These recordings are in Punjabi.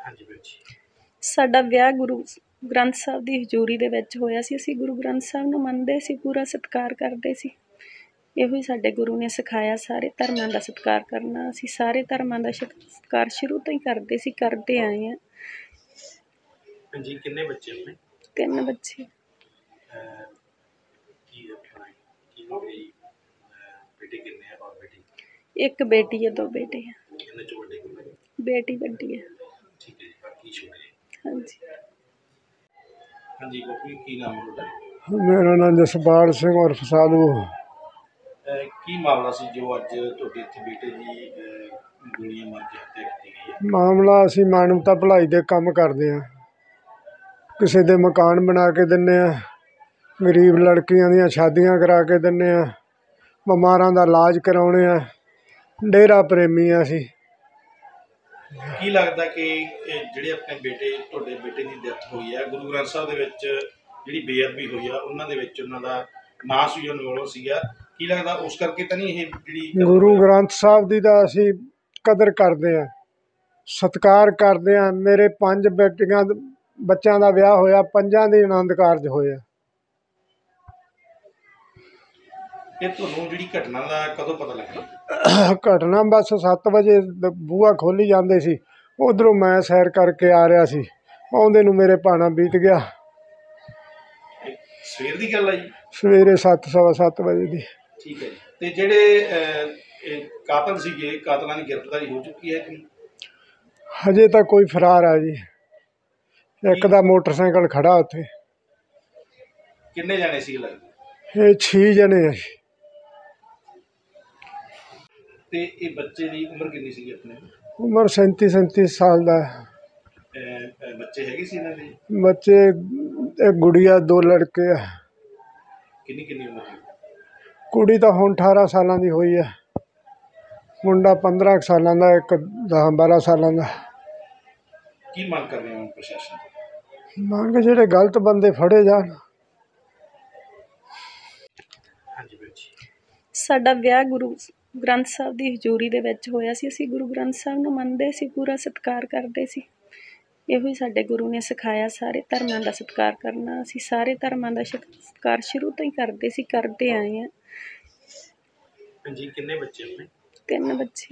ਹਾਂਜੀ ਵੀਰ ਜੀ। ਸਾਡਾ ਵਿਆਹ ਗੁਰੂ ਗ੍ਰੰਥ ਸਾਹਿਬ ਦੀ ਹਜ਼ੂਰੀ ਦੇ ਵਿੱਚ ਹੋਇਆ ਸੀ। ਅਸੀਂ ਗੁਰੂ ਗ੍ਰੰਥ ਸਾਹਿਬ ਨੂੰ ਮੰਨਦੇ ਸੀ, ਪੂਰਾ ਸਤਿਕਾਰ ਕਰਦੇ ਸੀ। ਇਹੋ ਹੀ ਸਾਡੇ ਗੁਰੂ ਨੇ ਸਿਖਾਇਆ, ਸਾਰੇ ਧਰਮਾਂ ਦਾ ਸਤਿਕਾਰ ਕਰਨਾ। ਅਸੀਂ ਸਾਰੇ ਧਰਮਾਂ ਦਾ ਸਤਿਕਾਰ ਸ਼ੁਰੂ ਤੋਂ ਹੀ ਕਰਦੇ ਸੀ, ਕਰਦੇ ਆਏ ਹਾਂ। ਹਾਂਜੀ, ਕਿੰਨੇ ਬੱਚੇ ਆਪਣੇ? 3 ਬੱਚੇ। ਕੀ ਆਪਣਾ ਕੀ ਹੋਈ? ਬੇਟੇ ਕਿੰਨੇ ਆ ਔਰ ਬੇਟੀ? 1 ਬੇਟੀ ਹੈ, 2 ਬੇਟੇ ਹੈ। ਇਹਨਾਂ ਚੋਂ ਵੱਡੇ ਕਿੰਨੇ? ਬੇਟੀ ਵੱਡੀ ਹੈ। ਠੀਕ ਹੈ ਜੀ, ਬਾਕੀ ਛੋਟੇ? ਹਾਂਜੀ। ਹਾਂਜੀ ਬਾਪੂ, ਕੀ ਨਾਮ ਹੈ ਤੁਹਾਡਾ? मेरा नाम जसपाल सिंह और साधु। ਕੀ ਮਾਮਲਾ ਸੀ ਜੋ ਅੱਜ ਤੁਹਾਡੇ ਇੱਥੇ ਬੇਟੇ ਦੀ ਗੋਲੀਆਂ ਮਾਰ ਕੇ ਹੱਤਿਆ ਕੀਤੀ ਗਈ ਹੈ? मामला असी मानवता भलाई दे काम करते हैं, किसी दे मकान बना के दिन्ने आ, गरीब लड़कियां दी शादियां करा के दिन्ने आ, बिमारां दा इलाज कराउणे आ, डेरा प्रेमी आ असी। ਕੀ ਲੱਗਦਾ ਕਿ ਜਿਹੜੇ ਆਪਣੇ ਬੇਟੇ ਤੁਹਾਡੇ ਬੇਟੇ ਦੀ ਡੈਥ ਹੋਈ ਹੈ, ਗੁਰੂ ਗ੍ਰੰਥ ਸਾਹਿਬ ਦੇ ਵਿੱਚ ਜਿਹੜੀ ਬੇਅਦਬੀ ਹੋਈ ਆ ਉਹਨਾਂ ਦੇ ਵਿੱਚ ਉਹਨਾਂ ਦਾ ਨਾਂ ਸੁਜਣ ਵਾਲਾ ਸੀਗਾ, ਕੀ ਲੱਗਦਾ ਉਸ ਕਰਕੇ ਤਾਂ ਨਹੀਂ ਇਹ ਜਿਹੜੀ गुरु ग्रंथ साहब दी दा असी कदर करते हैं, सत्कार करते हैं। मेरे 5 बेटियां बच्चों का विआह होया, 5 दी आनंद कारज होया। ਇਹ ਤੁਹਾਨੂੰ ਜਿਹੜੀ ਘਟਨਾ ਦਾ ਕਦੋਂ ਪਤਾ ਲੱਗਾ? घटना बस 7 बजे बूहा खोली जाते सी, उधरों मैं सैर करके आ रहा सी, आउंदे नूं मेरे भाणा बीत गया। ਸਵੇਰ ਦੀ ਗੱਲ ਆ ਜੀ? सवेरे 7 सवा 7 बजे दी। ਠੀਕ ਹੈ ਜੀ। ਤੇ ਜਿਹੜੇ ਕਾਤਲ ਸੀਗੇ, ਕਾਤਲਾਂ ਦੀ ਗ੍ਰਿਫਤਾਰੀ ਹੋ ਚੁੱਕੀ ਹੈ ਕਿ? हजे तक कोई फरार है जी, एक दा मोटरसाइकिल खड़ा उत्थे। ਕਿੰਨੇ ਜਾਣੇ ਸੀ ਲੱਗਦੇ? ये 6 जने है। ਤੇ ਇਹ ਬੱਚੇ ਦੀ ਉਮਰ ਕਿੰਨੀ ਸੀਗੀ ਆਪਣੇ? उम्र 37 साल का है। ਬੱਚੇ ਹੈਗੇ ਸੀ ਇਹਨਾਂ ਦੇ? बच्चे एक गुड़िया 2 लड़के है। ਕਿੰਨੀ ਕਿੰਨੀ ਉਮਰ ਸੀ? कुड़ी तो हुण 18 साल की हुई है, मुंडा 15 साल का, एक 10-12 साल का। ਕੀ ਮੰਗ ਕਰ ਰਹੇ ਹੋ ਪ੍ਰਸ਼ਾਸਨ ਤੋਂ? मंग जेडे गलत बंदे फड़े जान। ਹਾਂਜੀ ਵੀਰ ਜੀ। ਸਾਡਾ ਵਿਆਹ ਗੁਰੂ ਗ੍ਰੰਥ ਸਾਹਿਬ ਦੀ ਹਜ਼ੂਰੀ ਦੇ ਵਿੱਚ ਹੋਇਆ ਸੀ। ਅਸੀਂ ਗੁਰੂ ਗ੍ਰੰਥ ਸਾਹਿਬ ਨੂੰ ਮੰਨਦੇ ਸੀ, ਪੂਰਾ ਸਤਿਕਾਰ ਕਰਦੇ ਸੀ। ਇਹੋ ਹੀ ਸਾਡੇ ਗੁਰੂ ਨੇ ਸਿਖਾਇਆ, ਸਾਰੇ ਧਰਮਾਂ ਦਾ ਸਤਿਕਾਰ ਕਰਨਾ। ਅਸੀਂ ਸਾਰੇ ਧਰਮਾਂ ਦਾ ਸਤਿਕਾਰ ਸ਼ੁਰੂ ਤੋਂ ਹੀ ਕਰਦੇ ਸੀ, ਕਰਦੇ ਆਏ ਹਾਂ। ਹਾਂਜੀ, ਕਿੰਨੇ ਬੱਚੇ ਆਪਣੇ? 3 ਬੱਚੇ।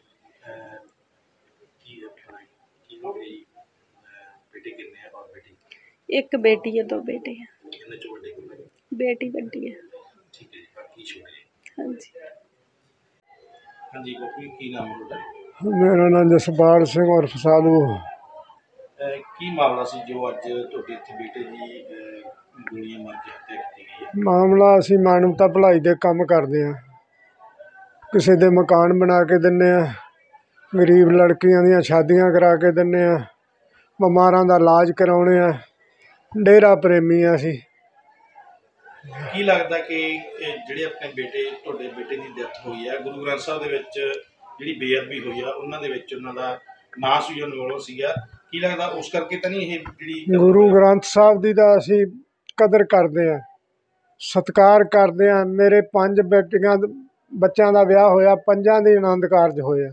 ਕੀ ਆਪਣਾ ਕੀ ਹੋਈ? ਬੇਟੇ ਕਿੰਨੇ ਆ ਔਰ ਬੇਟੀ? 1 ਬੇਟੀ ਹੈ, 2 ਬੇਟੇ ਹੈ। ਇਹਨਾਂ ਚੋਂ ਵੱਡੇ ਕਿੰਨੇ? ਬੇਟੀ ਵੱਡੀ ਹੈ। ਠੀਕ ਹੈ ਜੀ, ਬਾਕੀ ਛੋਟੇ? ਹਾਂਜੀ। ਹਾਂਜੀ ਬਾਪੂ, ਕੀ ਨਾਮ ਹੈ ਤੁਹਾਡਾ? मेरा नाम जसपाल सिंह और साधु। ਕੀ ਮਾਮਲਾ ਸੀ ਜੋ ਅੱਜ ਤੁਹਾਡੇ ਇੱਥੇ ਬੇਟੇ ਦੀ ਗੋਲੀਆਂ ਮਾਰ ਕੇ ਹੱਤਿਆ ਕੀਤੀ ਗਈ ਹੈ? मामला असी मानवता भलाई दे काम करते हैं, किसी दे मकान बना के दिन्ने आ, गरीब लड़कियां दी शादियां करा के दिन्ने आ, बिमारां दा इलाज कराउणे आ, डेरा प्रेमी आ असी। ਕੀ ਲੱਗਦਾ ਕਿ ਜਿਹੜੇ ਆਪਣੇ ਬੇਟੇ ਤੁਹਾਡੇ ਬੇਟੇ ਦੀ ਡੈਥ ਹੋਈ ਹੈ, ਗੁਰੂ ਗ੍ਰੰਥ ਸਾਹਿਬ ਦੇ ਵਿੱਚ ਜਿਹੜੀ ਬੇਅਦਬੀ ਹੋਈ ਆ ਉਹਨਾਂ ਦੇ ਵਿੱਚ ਉਹਨਾਂ ਦਾ ਨਾਂ ਸੁਜਣ ਵਾਲਾ ਸੀਗਾ, ਕੀ ਲੱਗਦਾ ਉਸ ਕਰਕੇ ਤਾਂ ਨਹੀਂ ਇਹ ਜਿਹੜੀ गुरु ग्रंथ साहब दी दा असी कदर करते हैं, सत्कार करते हैं। मेरे 5 बेटियां बच्चों का विआह होया, 5 दी आनंद कारज होया।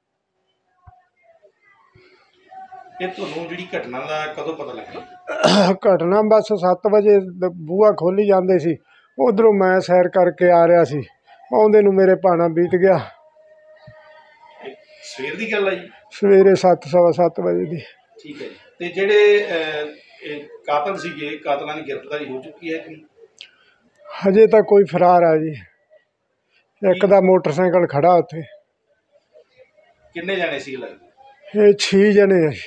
ਇਹ ਤੁਹਾਨੂੰ ਜਿਹੜੀ ਘਟਨਾ ਦਾ ਕਦੋਂ ਪਤਾ ਲੱਗਾ? घटना बस 7 बजे बूहा खोली जाते सी, उधरों मैं सैर करके आ रहा सी, आउंदे नूं मेरे भाणा बीत गया। ਸਵੇਰ ਦੀ ਗੱਲ ਆ ਜੀ? सवेरे 7 सवा 7 बजे दी। ਠੀਕ ਹੈ ਜੀ। ਤੇ ਜਿਹੜੇ ਕਾਤਲ ਸੀਗੇ, ਕਾਤਲਾਂ ਦੀ ਗ੍ਰਿਫਤਾਰੀ ਹੋ ਚੁੱਕੀ ਹੈ ਕਿ? हजे तक कोई फरार है जी, एक दा मोटरसाइकिल खड़ा उत्थे। ਕਿੰਨੇ ਜਾਣੇ ਸੀ ਲੱਗਦੇ? ये 6 जने है।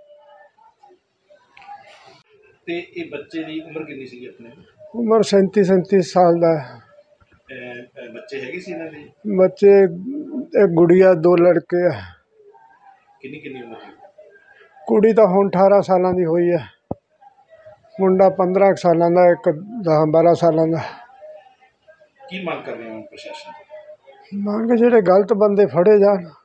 ਤੇ ਇਹ ਬੱਚੇ ਦੀ ਉਮਰ ਕਿੰਨੀ ਸੀਗੀ ਆਪਣੇ? उम्र 37 साल का है। ਬੱਚੇ ਹੈਗੇ ਸੀ ਇਹਨਾਂ ਦੇ? बच्चे एक गुड़िया 2 लड़के है। ਕਿੰਨੀ ਕਿੰਨੀ ਉਮਰ ਸੀ? कुड़ी तो हुण 18 साल की हुई है, मुंडा 15 साल का, एक 10-12 साल का। ਕੀ ਮੰਗ ਕਰ ਰਹੇ ਹੋ ਪ੍ਰਸ਼ਾਸਨ ਤੋਂ? मंग जेडे गलत बंदे फड़े जान।